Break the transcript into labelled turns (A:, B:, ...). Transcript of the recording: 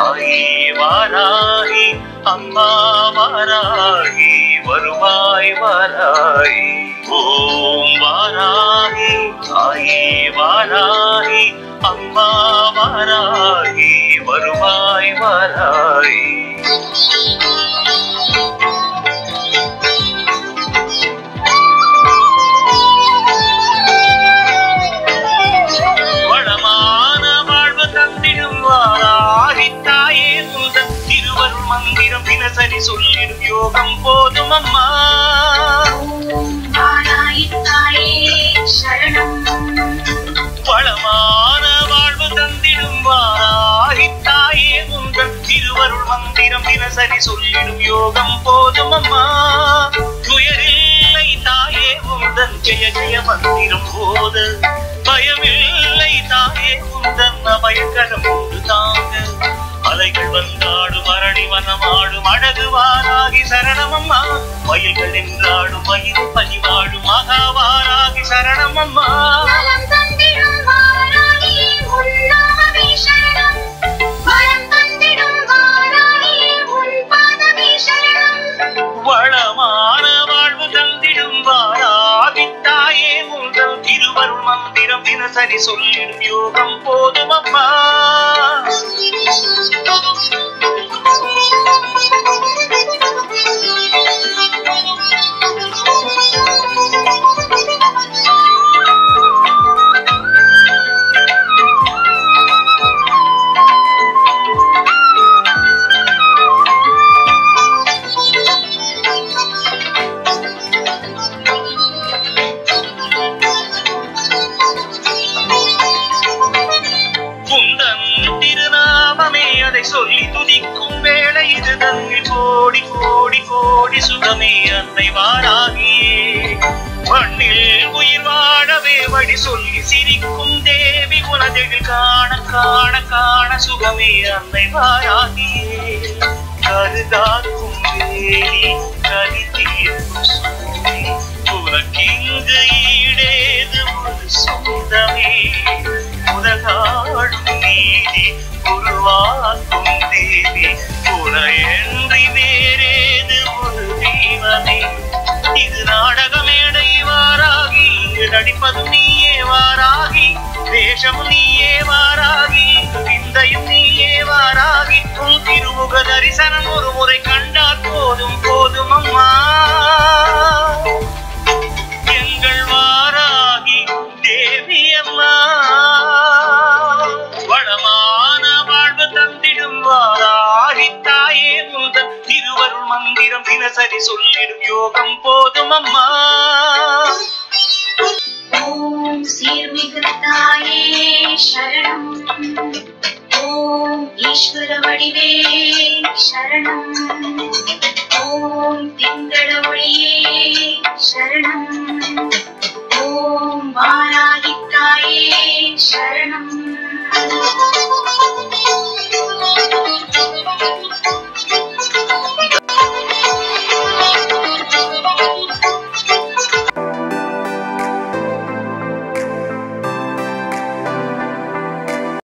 A: தாயே வாராகி அம்மா வாராகி வருவாய் வாராகி ஓம் வாராகி தாயே வாராகி அம்மா வாராகி வருவாய் வாராகி மந்திரம் தினசரி சொல்லிடும் யோகம் போதும் அம்மா வளமான வாழ்வு தந்திடும் வாராகித்தாயே உங்கள் திருவருள் மந்திரம் தினசரி சொல்லிடும் யோகம் போதும் அம்மா துயரில்லை தாயே உந்தன் ஜெய ஜெய மந்திரம் போது பயமில்லை தாயே உந்தன் அபயக்கரம் உண்டு தாங்க அலைகள் வந்தாடும் அரளி வனமாடும் அழகு வாராகி சரணம் அம்மா மயில்கள் என்றாடும் மயில் பணிவாடும் மகாவாராகி சரணம் அம்மா வளமான வாழ்வு தந்திடும் வாராகித்தாயே உங்கள் திருவருள் மந்திரம் தினசரி சொல்லிடும் யோகம் போதும் அம்மா சொல்லி துதிக்கும் வேளை இது தன்னில் கோடி கோடி கோடி சுகமே அன்னை வாராகியே மண்ணில் உயிர் வாழவே வழி சொல்லி சிரிக்கும் தேவி உனதெழில் காண காண காண சுகமே அன்னை வாராகியே கருதாக்கும் வேலி கதி தீர்க்கும் சூழி உனக்கிங்கு ஈடேது ஒரு சொந்தமே உலகாடும் நீதி உருவாக்கும் தேவி உனையன்றி வேறேது ஒரு தெய்வமே இது நாடக மேடை வாராகி நடிப்பதும் நீயே வாராகி வேஷமும் நீயே வாராகி விந்தையும் நீயே வாராகி உன் திருமுக தரிசனம் ஒரு முறை கண்டால் போதும் போதும் அம்மா